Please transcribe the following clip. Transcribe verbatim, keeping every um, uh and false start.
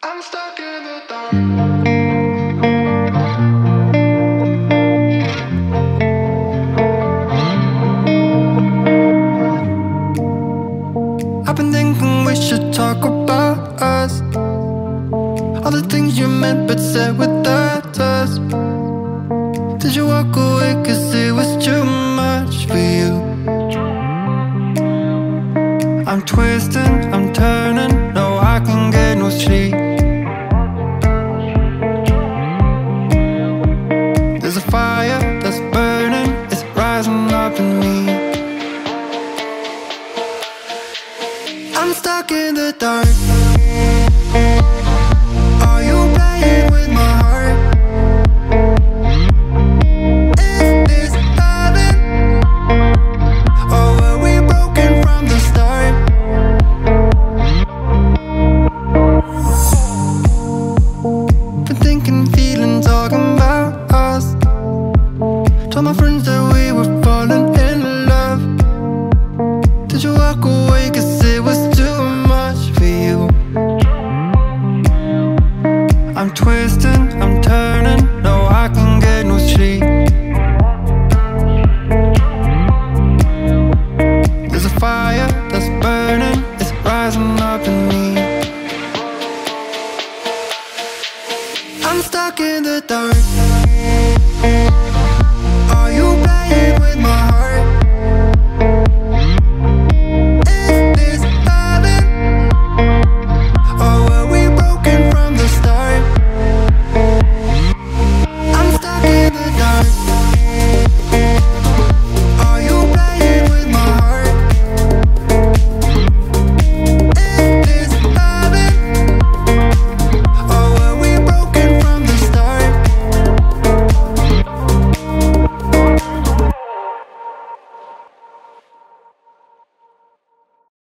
I'm stuck in the dark. I've been thinking we should talk about us, all the things you meant but said without us. Did you walk away cause it was too much for you? I'm twisting, I'm turning, no I can get no sleep. There's a fire that's burning, it's rising up in me. I'm stuck in the dark. Are you playing with my heart? Is this heaven? Or were we broken from the start? Been thinking, feeling, talking about us. Told my friends that we were falling in love. Did you walk away cause it was too much for you? I'm twisted,